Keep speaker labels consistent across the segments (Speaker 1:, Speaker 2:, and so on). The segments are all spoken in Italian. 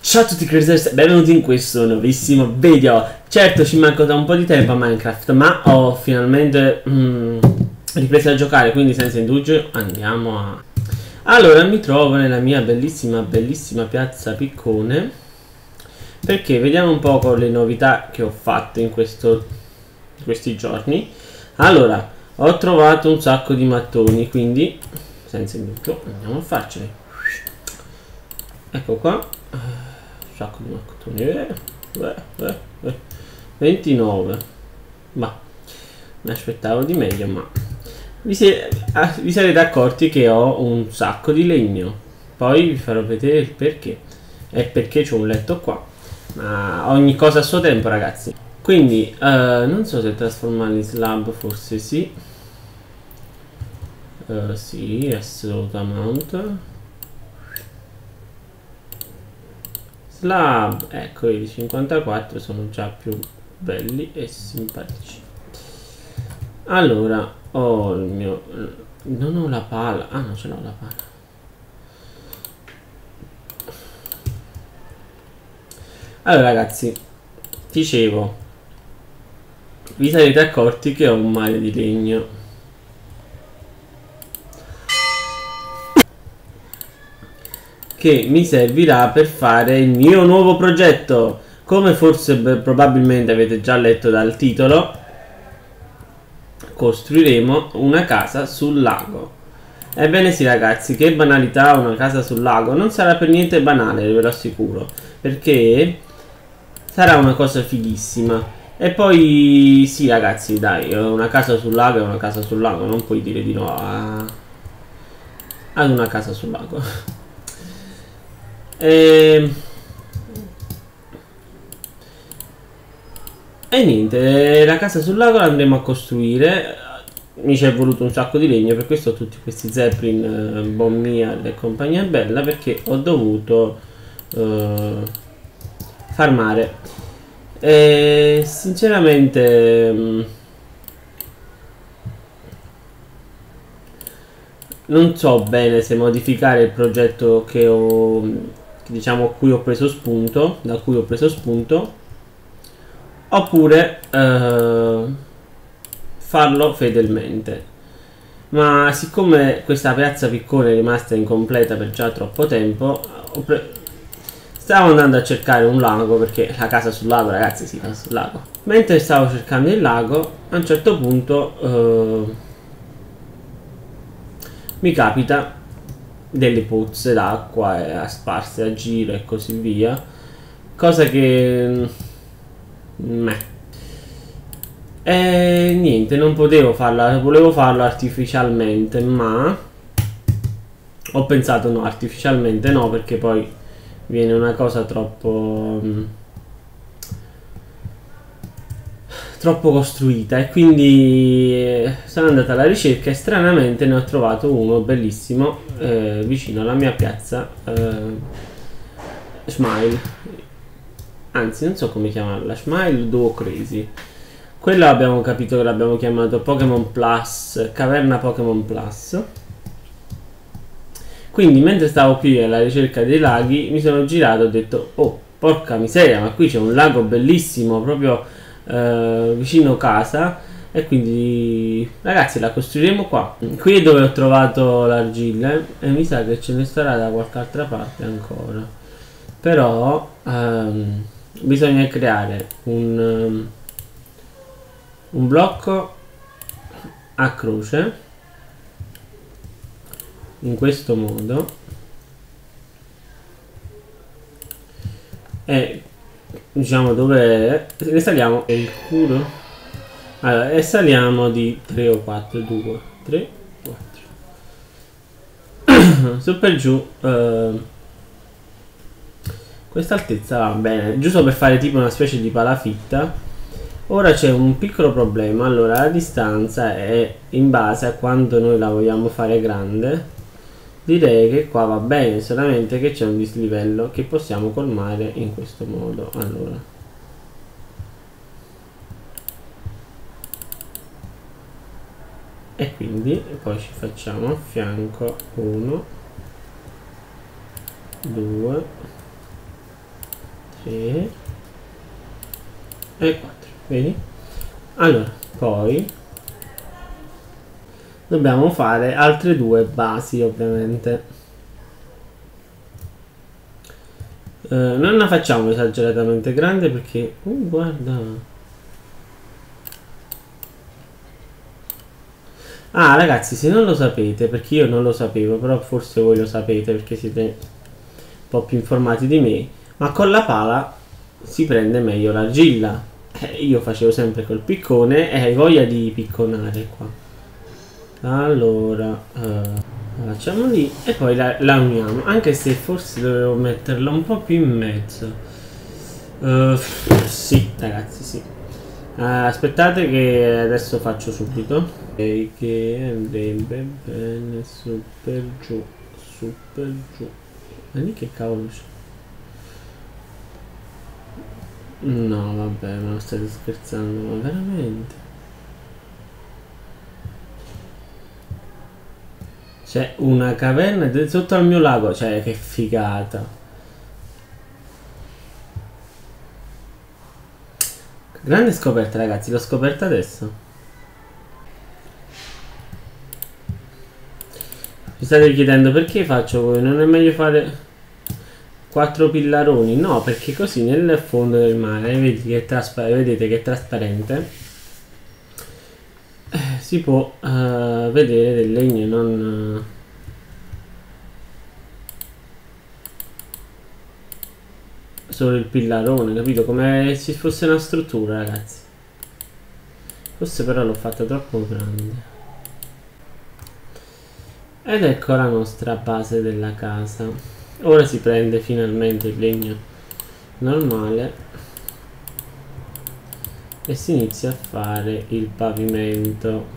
Speaker 1: Ciao a tutti creditors, benvenuti in questo nuovissimo video. Certo ci manco da un po' di tempo a Minecraft, ma ho finalmente ripreso a giocare, quindi senza indugio andiamo a... Allora, mi trovo nella mia bellissima piazza Piccone, perché vediamo un po' con le novità che ho fatto in questi giorni. Allora, ho trovato un sacco di mattoni, quindi senza indugio andiamo a farceli. Ecco qua. Sacco di mattoni, 29, ma mi aspettavo di meglio, ma vi sarete accorti che ho un sacco di legno. Poi vi farò vedere il perché. E perché c'ho un letto qua, ma ogni cosa a suo tempo, ragazzi. Quindi non so se trasformarli in slab, forse sì. Sì, assolutamente. Slab, ecco, i 54 sono già più belli e simpatici. Allora, ho il mio... non ho la pala. Ah, non ce l'ho la pala. Allora ragazzi, dicevo, vi sarete accorti che ho un mare di legno. Che mi servirà per fare il mio nuovo progetto. Come forse probabilmente avete già letto dal titolo, costruiremo una casa sul lago. Ebbene sì ragazzi, che banalità, una casa sul lago. Non sarà per niente banale, ve lo assicuro, perché sarà una cosa fighissima. E poi sì ragazzi, dai, una casa sul lago è una casa sul lago, non puoi dire di no ad una casa sul lago. E niente, la casa sul lago la andremo a costruire. Mi ci è voluto un sacco di legno, per questo ho tutti questi zeppelin, Bommia e compagnia bella, perché ho dovuto farmare. E sinceramente non so bene se modificare il progetto che ho, diciamo, da cui ho preso spunto, oppure farlo fedelmente. Ma siccome questa piazza Piccone è rimasta incompleta per già troppo tempo, stavo andando a cercare un lago, perché la casa sul lago, ragazzi, si fa sul lago. Mentre stavo cercando il lago, a un certo punto mi capita delle pozze d'acqua sparse a giro e così via, cosa che e niente, non potevo farla, volevo farlo artificialmente, ma ho pensato no, artificialmente no, perché poi viene una cosa troppo costruita, e quindi sono andata alla ricerca e stranamente ne ho trovato uno bellissimo vicino alla mia piazza Smile, anzi non so come chiamarla, Smile Duo Crazy. Quello abbiamo capito che l'abbiamo chiamato Pokémon Plus, Caverna Pokémon Plus. Quindi mentre stavo qui alla ricerca dei laghi mi sono girato e ho detto: oh porca miseria, ma qui c'è un lago bellissimo proprio vicino casa, e quindi ragazzi la costruiremo qua. Qui è dove ho trovato l'argilla, e mi sa che ce ne sarà da qualche altra parte ancora, però bisogna creare un blocco a croce in questo modo, e diciamo dove ne saliamo il culo. Allora, e saliamo di 3 o 4, 2, 3, 4 su per giù. Questa altezza va bene, giusto per fare tipo una specie di palafitta. Ora c'è un piccolo problema. Allora la distanza è in base a quanto noi la vogliamo fare grande. Direi che qua va bene, solamente che c'è un dislivello che possiamo colmare in questo modo. Allora, e quindi poi ci facciamo a fianco 1, 2, 3 e 4, vedi? Allora, poi dobbiamo fare altre due basi, ovviamente. Non la facciamo esageratamente grande perché guarda. Ah ragazzi, se non lo sapete, perché io non lo sapevo, però forse voi lo sapete perché siete un po' più informati di me, ma con la pala si prende meglio l'argilla. Io facevo sempre col piccone e hai voglia di picconare qua. Allora la facciamo lì e poi la uniamo, anche se forse dovevo metterla un po' più in mezzo. Sì ragazzi, sì. Aspettate che adesso faccio subito. Che andrebbe bene su per giù, su per giù. Vedi che cavolo c'è? No vabbè, ma state scherzando, ma veramente? C'è una caverna sotto al mio lago, cioè che figata. Grande scoperta ragazzi, l'ho scoperta adesso. Mi state chiedendo perché faccio voi? Non è meglio fare 4 pillaroni? No, perché così nel fondo del mare vedete che è trasparente. Si può vedere del legno, non solo il pillarone, capito? Come se fosse una struttura, ragazzi. Forse però l'ho fatta troppo grande. Ed ecco la nostra base della casa. Ora si prende finalmente il legno normale e si inizia a fare il pavimento.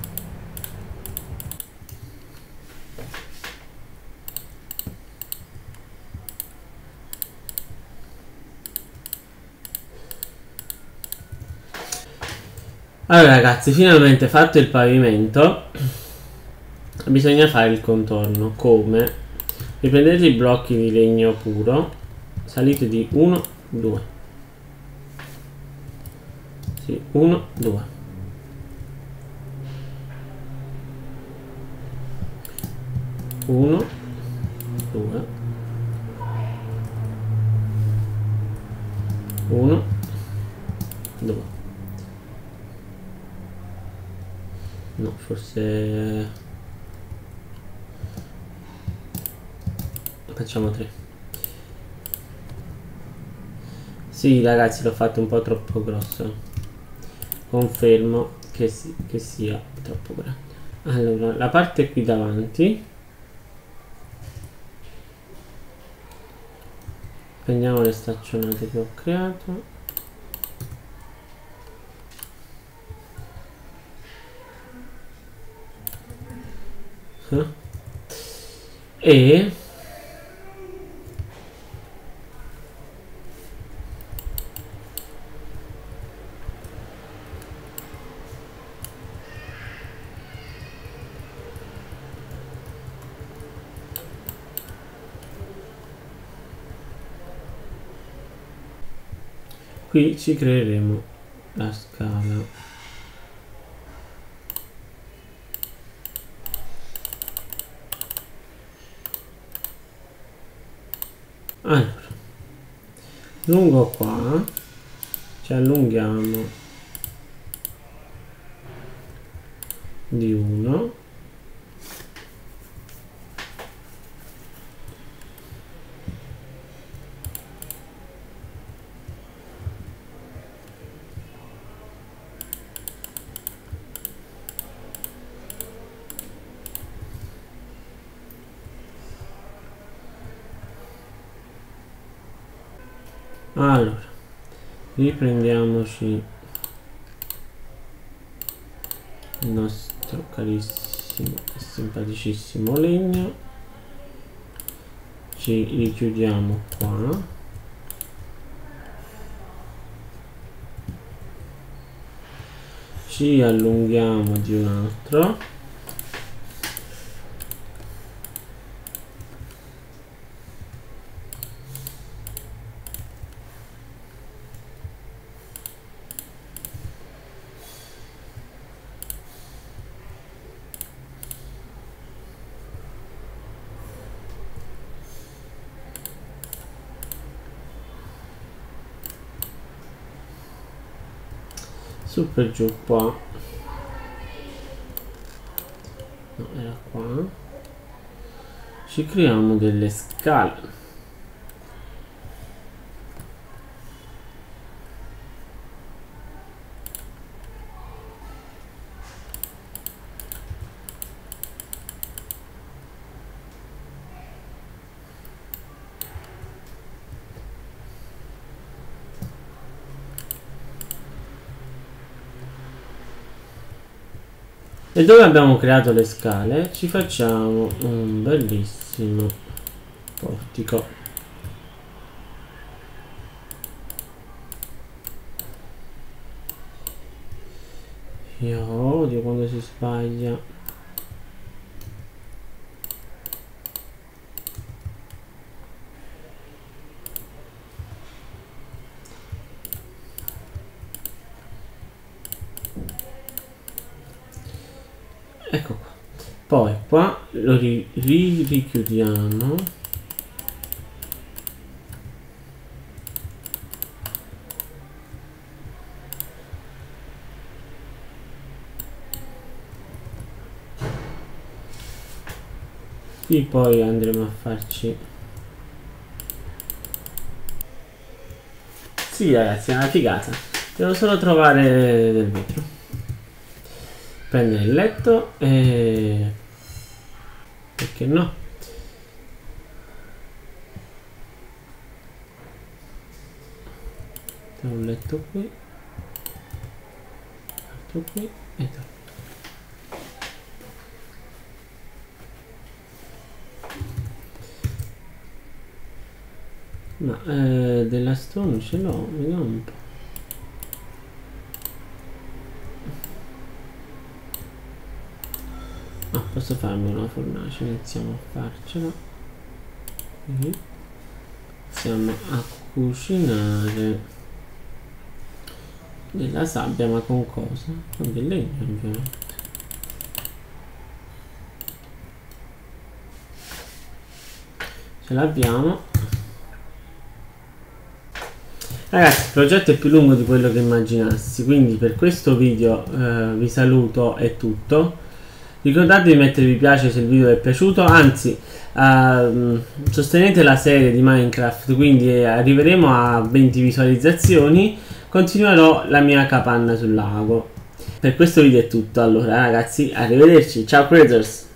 Speaker 1: Allora ragazzi, finalmente fatto il pavimento bisogna fare il contorno. Come? Riprendete i blocchi di legno puro, salite di 1 2, sì, 1 2, 1 2, 1 2. No, forse facciamo 3. Sì ragazzi, l'ho fatto un po' troppo grosso, confermo che sia troppo grande. Allora la parte qui davanti prendiamo le staccionate che ho creato e qui ci creeremo la scala. Allora, lungo qua ci allunghiamo di 1, allora riprendiamoci il nostro carissimo e simpaticissimo legno, ci richiudiamo qua, ci allunghiamo di un altro, Su per giù qua. No, era qua. Ci creiamo delle scale. E dove abbiamo creato le scale ci facciamo un bellissimo portico. Io odio quando si sbaglia. Ecco qua. Poi qua lo richiudiamo. Qui poi andremo a farci. Sì ragazzi, è una figata. Devo solo trovare del vetro. Prendere il letto e... perché no? Un letto qui, letto qui e da. Ma della stone ce l'ho, vediamo un po'. Ah, posso farmi una fornace, iniziamo a farcela. Iniziamo a cucinare della sabbia, ma con cosa? Con del legno ovviamente. Ce l'abbiamo. Ragazzi, il progetto è più lungo di quello che immaginassi, quindi per questo video vi saluto, è tutto. Ricordate di mettere mi piace se il video vi è piaciuto, anzi sostenete la serie di Minecraft, quindi arriveremo a 20 visualizzazioni, continuerò la mia capanna sul lago. Per questo video è tutto, allora ragazzi, arrivederci, ciao creators!